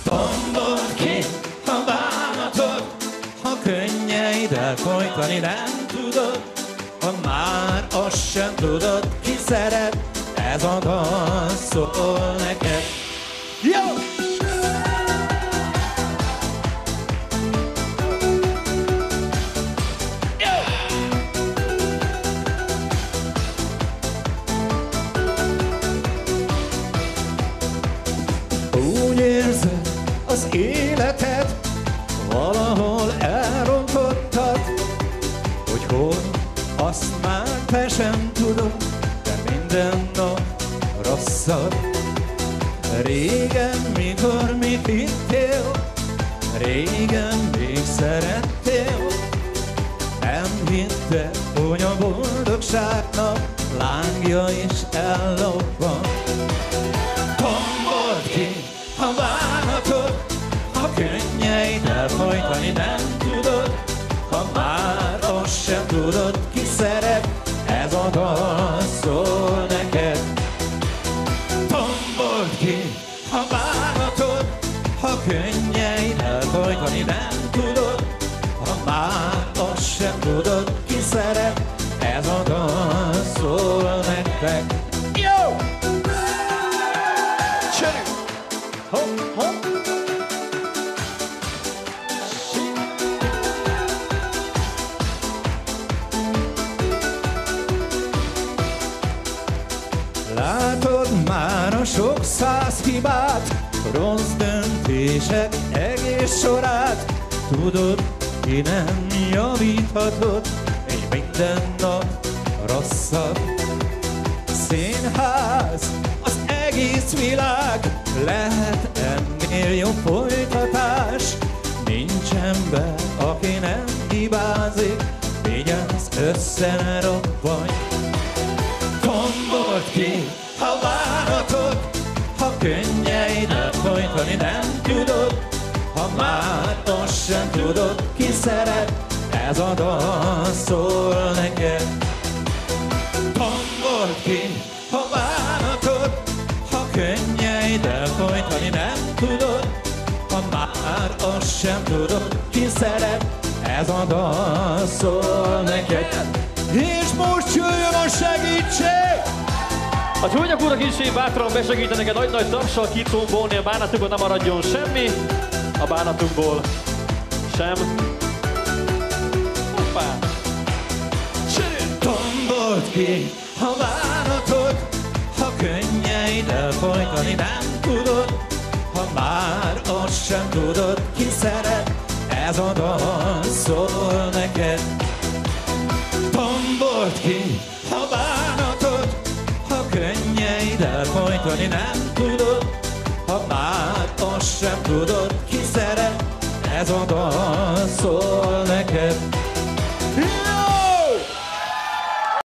Tombold ki a bánatod, ha könnyeiddel folytani nem tudod, ha már azt sem tudod, ki szeret, ez a dal szól neked. Jó! Úgy érzed az életed, valahol elrontottad, hogy hol, azt már te sem tudod, de minden nap rosszabb. Régen, mikor mit hittél, régen még szerettél, nem hitted, hogy a boldogságnak lángja is ellobban. Tombold ki a bánatod, ha könnyeiddel folytani nem tudod, ha már azt sem tudod, ki szeret, ez a dal szól neked. Tombold ki a bánatod, ha könnyeiddel folytani nem tudod, ha már azt sem tudod, ki szeret, ez a dal szól nektek. Jó! Hopp, hopp. Látod már a sok száz hibát, rossz döntések egész sorát, tudod, ki nem javíthatod, és minden nap rosszabb. Színház, az egész világ, lehet ennél jobb folytatás. Nincs ember, aki nem hibázik, vigyázz, össze ne robbanj. Tombold ki a bánatod, ha könnyeiddel folytani nem tudod, ha már azt sem tudod, ki szeret, ez a dal szól neked. Tombold ki a bánatod, ha könnyeiddel folytani nem tudod, ha már azt sem tudod, ki szeret, ez a dal szól neked. És most jöjjön a segítség! A csúnyak urak is bátran besegítenek egy nagy-nagy tapsal kitombolni, a bánatunkból nem maradjon semmi, a bánatunkból sem. Hoppá! Tombold ki a bánatod, ha könnyeiddel folytani nem tudod, ha már azt sem tudod, ki szeret, ez a dal szól neked. Tombold ki a bánatod, ha könnyeiddel folytani nem tudod, ha már azt sem tudod, ki szeret, ez a dal szól neked.